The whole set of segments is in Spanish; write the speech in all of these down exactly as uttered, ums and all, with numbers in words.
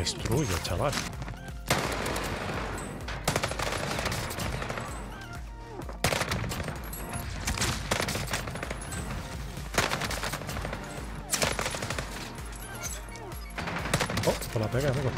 destruyo, chaval. Oh, por la pega, amigo.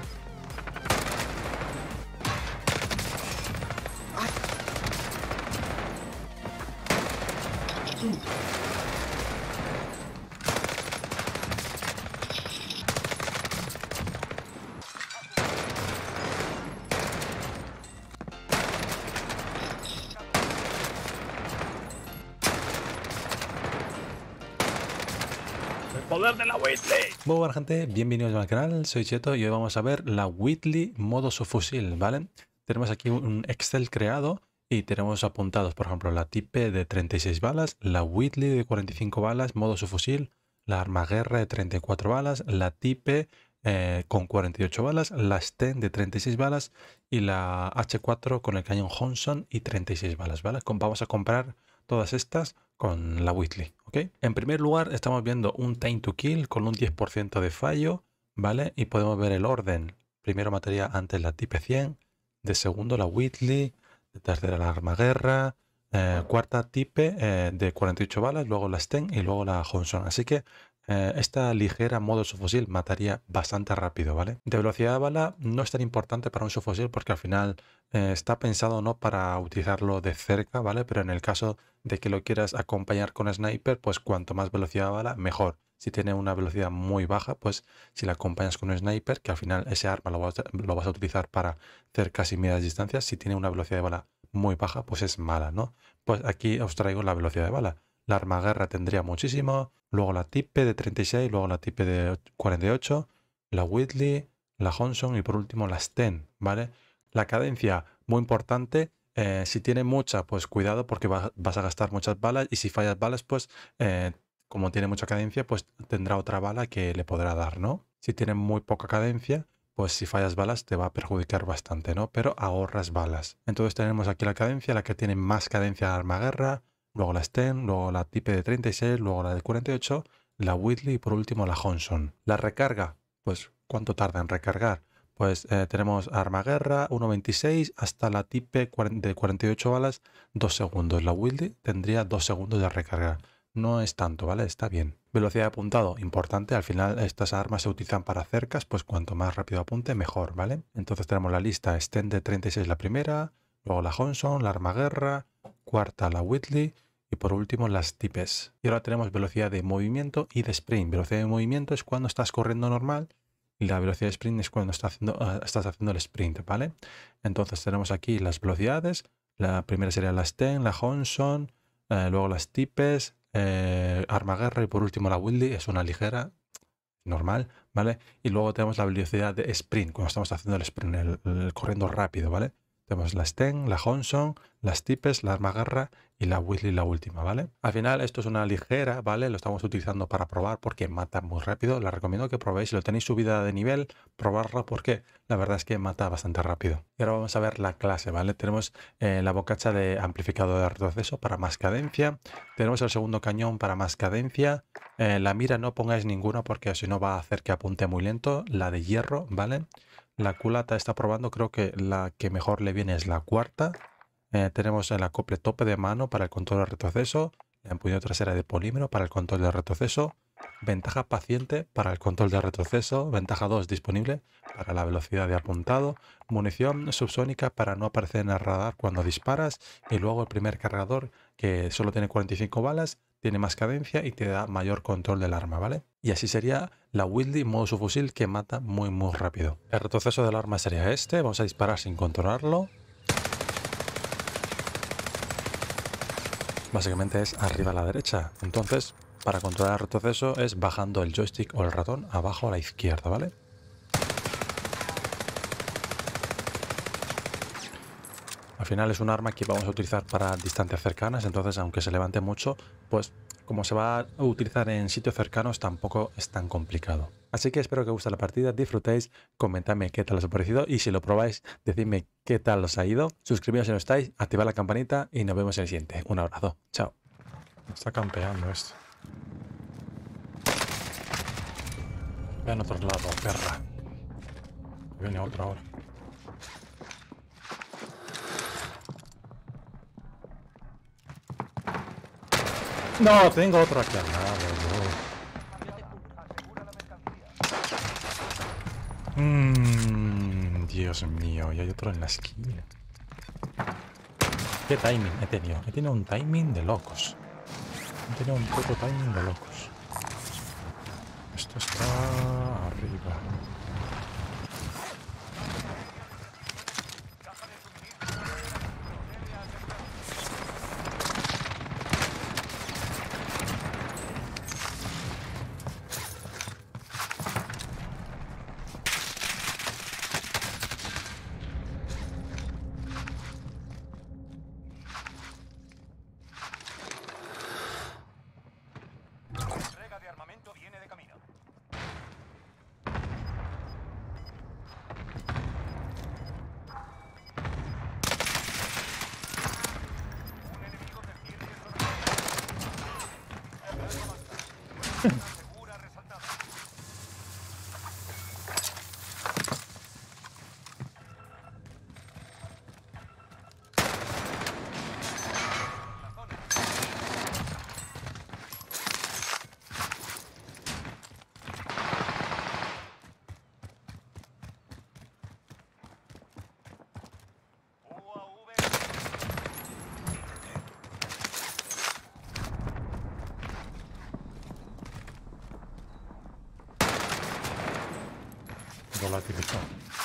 Poder de la Whitley. Muy buena gente, bienvenidos al canal, soy Cheto y hoy vamos a ver la Whitley modo subfusil, ¿vale? Tenemos aquí un Excel creado y tenemos apuntados, por ejemplo, la Type de treinta y seis balas, la Whitley de cuarenta y cinco balas, modo subfusil, la arma guerra de treinta y cuatro balas, la Type eh, con cuarenta y ocho balas, la Sten de treinta y seis balas y la H cuatro con el cañón Johnson y treinta y seis balas, ¿vale? Vamos a comprar todas estas con la Whitley, ¿ok? En primer lugar estamos viendo un time to kill con un diez por ciento de fallo, ¿vale? Y podemos ver el orden. Primero mataría antes la Type cien, de segundo la Whitley, de tercera la arma guerra, eh, cuarta Type eh, de cuarenta y ocho balas, luego la Sten y luego la Johnson. Así que eh, esta ligera modo subfusil mataría bastante rápido, ¿vale? De velocidad de bala no es tan importante para un subfusil porque al final eh, está pensado no para utilizarlo de cerca, ¿vale? Pero en el caso de que lo quieras acompañar con sniper, pues cuanto más velocidad de bala, mejor. Si tiene una velocidad muy baja, pues si la acompañas con un sniper, que al final ese arma lo vas, a, lo vas a utilizar para cercas y medias distancias, si tiene una velocidad de bala muy baja, pues es mala, ¿no? Pues aquí os traigo la velocidad de bala. La arma guerra tendría muchísimo, luego la Type de treinta y seis, luego la Type de cuarenta y ocho, la Whitley, la Johnson y por último la Sten, ¿vale? La cadencia, muy importante. Eh, si tiene mucha, pues cuidado porque va, vas a gastar muchas balas y si fallas balas, pues eh, como tiene mucha cadencia, pues tendrá otra bala que le podrá dar, ¿no? Si tiene muy poca cadencia, pues si fallas balas te va a perjudicar bastante, ¿no? Pero ahorras balas. Entonces tenemos aquí la cadencia, la que tiene más cadencia de arma guerra, luego la Sten, luego la Type de treinta y seis, luego la de cuarenta y ocho, la Whitley y por último la Johnson. La recarga, pues ¿cuánto tarda en recargar? Pues eh, tenemos arma guerra, uno veintiséis, hasta la Type de cuarenta y ocho balas, dos segundos. La Whitley tendría dos segundos de recargar. No es tanto, ¿vale? Está bien. Velocidad de apuntado, importante. Al final estas armas se utilizan para cercas, pues cuanto más rápido apunte, mejor, ¿vale? Entonces tenemos la lista Sten de treinta y seis la primera, luego la Johnson, la arma guerra, cuarta la Whitley y por último las Types. Y ahora tenemos velocidad de movimiento y de sprint. Velocidad de movimiento es cuando estás corriendo normal y la velocidad de sprint es cuando estás haciendo, uh, estás haciendo el sprint, ¿vale? Entonces tenemos aquí las velocidades. La primera sería la Sten, la Johnson, eh, luego las Types, eh, arma guerra y por último la Whitley. Es una ligera, normal, ¿vale? Y luego tenemos la velocidad de sprint, cuando estamos haciendo el sprint, el, el corriendo rápido, ¿vale? Tenemos la Sten, la Johnson, las Types, la arma guerra y la Whitley la última, ¿vale? Al final esto es una ligera, ¿vale? Lo estamos utilizando para probar porque mata muy rápido. Les recomiendo que probéis. Si lo tenéis subida de nivel, probarla porque la verdad es que mata bastante rápido. Y ahora vamos a ver la clase, ¿vale? Tenemos eh, la bocacha de amplificador de retroceso para más cadencia. Tenemos el segundo cañón para más cadencia. Eh, la mira no pongáis ninguna porque si no va a hacer que apunte muy lento. La de hierro, ¿vale? La culata está probando, creo que la que mejor le viene es la cuarta. Eh, tenemos el acople tope de mano para el control de retroceso, la empuñadura trasera de polímero para el control de retroceso, ventaja paciente para el control de retroceso, ventaja dos disponible para la velocidad de apuntado, munición subsónica para no aparecer en el radar cuando disparas y luego el primer cargador que solo tiene cuarenta y cinco balas, tiene más cadencia y te da mayor control del arma, ¿vale? Y así sería la Whitley modo subfusil que mata muy muy rápido. El retroceso del arma sería este, vamos a disparar sin controlarlo. Básicamente es arriba a la derecha, entonces para controlar el retroceso es bajando el joystick o el ratón abajo a la izquierda, ¿vale? Al final es un arma que vamos a utilizar para distancias cercanas, entonces aunque se levante mucho, pues como se va a utilizar en sitios cercanos tampoco es tan complicado. Así que espero que os guste la partida, disfrutéis, comentadme qué tal os ha parecido y si lo probáis, decidme qué tal os ha ido. Suscribiros si no estáis, activad la campanita y nos vemos en el siguiente. Un abrazo, chao. Está campeando esto. Ve en otro lado, perra. Viene otro ahora. No, tengo otro aquí al lado, bro. Mmm, Dios mío, y hay otro en la esquina. ¿Qué timing he tenido? He tenido un timing de locos. He tenido un poco timing de locos. Esto está arriba. Volatilizado.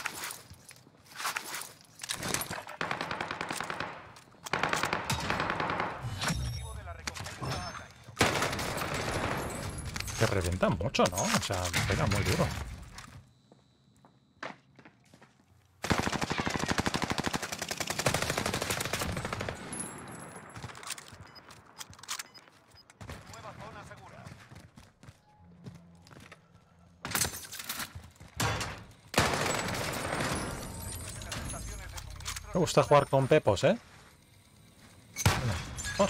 Que revienta mucho, ¿no? O sea, me pega muy duro. Me gusta jugar con pepos, ¿eh? Oh.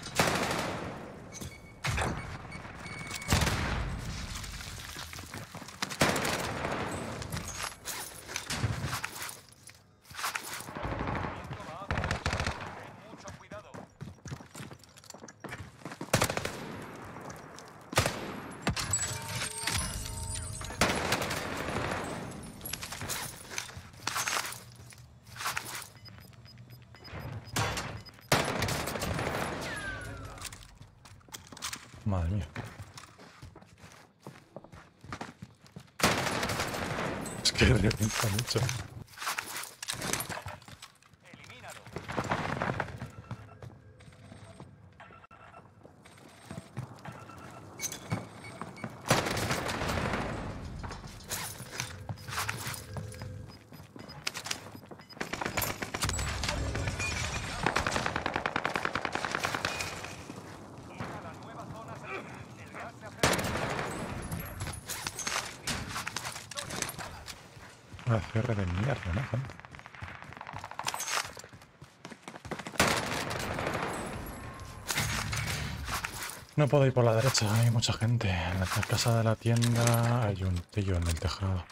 Madre mía. Es que revienta mucho. Una cierre de mierda, ¿no, gente? No puedo ir por la derecha, hay mucha gente. En la casa de la tienda hay un tío en el tejado.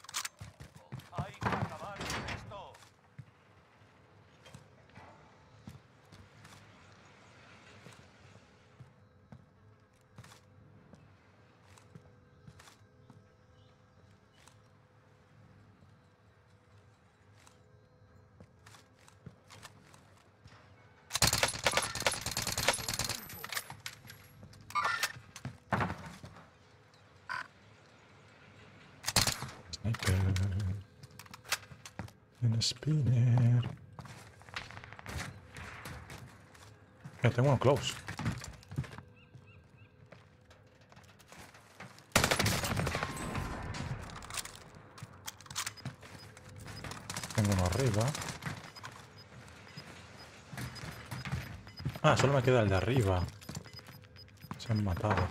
Sniper. Un spinner. Ya tengo uno close. Tengo uno arriba. Ah, solo me queda el de arriba. Se han matado.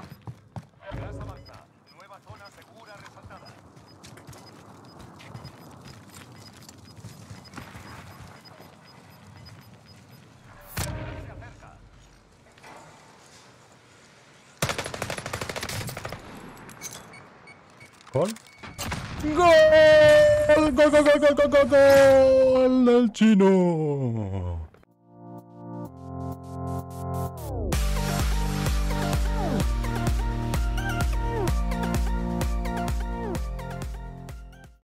¿Gol? ¡Gol! ¡Gol, gol, gol, gol, gol, gol, gol del chino!